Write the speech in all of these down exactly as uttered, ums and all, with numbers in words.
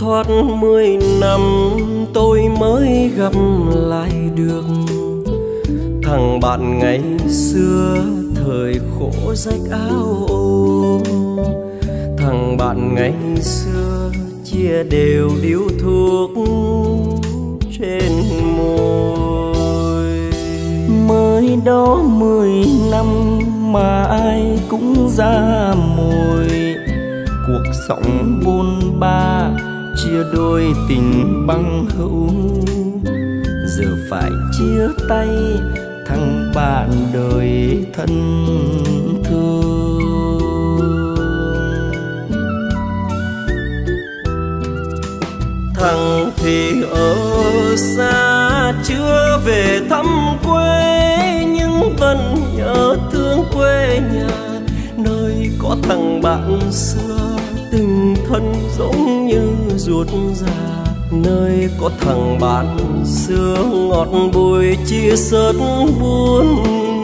thoát mười năm tôi mới gặp lại được thằng bạn ngày xưa thời khổ rách áo ôm. Thằng bạn ngày xưa chia đều điếu thuốc trên môi. Mới đó mười năm mà ai cũng ra mồi, cuộc sống bôn ba chia đôi tình băng hữu. Giờ phải chia tay thằng bạn đời thân thương. Thằng thì ở xa chưa về thăm quê, nhưng vẫn nhớ thương quê nhà nơi có thằng bạn xưa tình thân giống như ruột già. Nơi có thằng bạn xưa ngọt bùi chia sớt buồn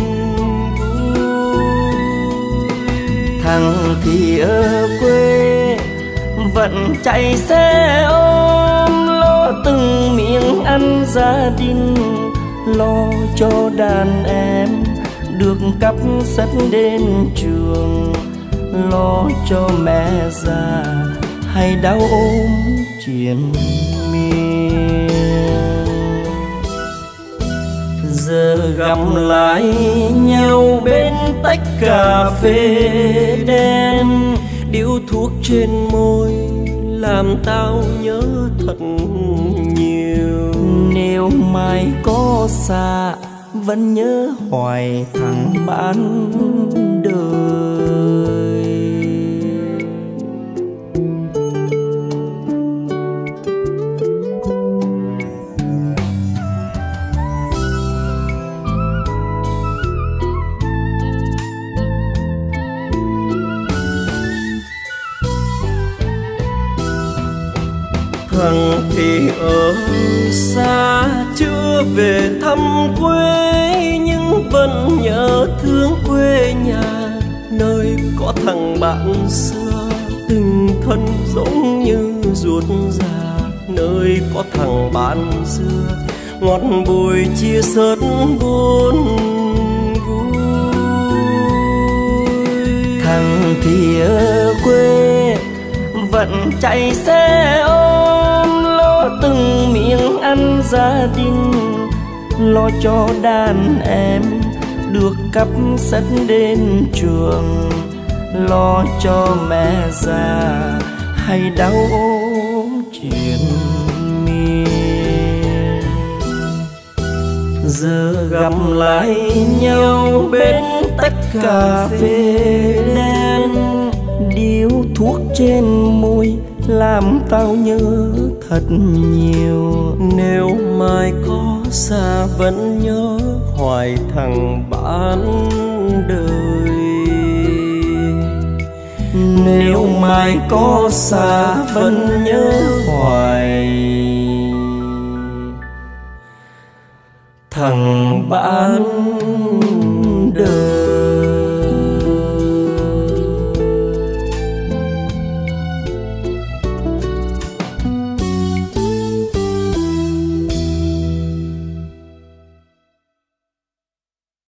vui. Thằng thì ở quê vẫn chạy xe ôm, lo từng miếng ăn gia đình, lo cho đàn em được cắp sách đến trường, lo cho mẹ già hay đau ốm triền miên. Giờ gặp lại nhau bên tách cà phê đen, điếu thuốc trên môi làm tao nhớ thật nhiều. Nếu mai có xa vẫn nhớ hoài thằng bạn đời. Thằng thì ở xa chưa về thăm quê, nhưng vẫn nhớ thương quê nhà nơi có thằng bạn xưa tình thân giống như ruột già. Nơi có thằng bạn xưa ngọt bùi chia sớt buồn vui. Thằng thì ở quê vẫn chạy xe ôm, lo từng miếng ăn gia đình, lo cho đàn em được cắp sách đến trường, lo cho mẹ già hay đau ốm triền miên. Giờ gặp lại nhau bên tách cà phê đen, điếu thuốc trên môi làm tao nhớ thật nhiều. Nếu mai có xa vẫn nhớ hoài thằng bạn đời. Nếu mai có xa vẫn nhớ hoài thằng bạn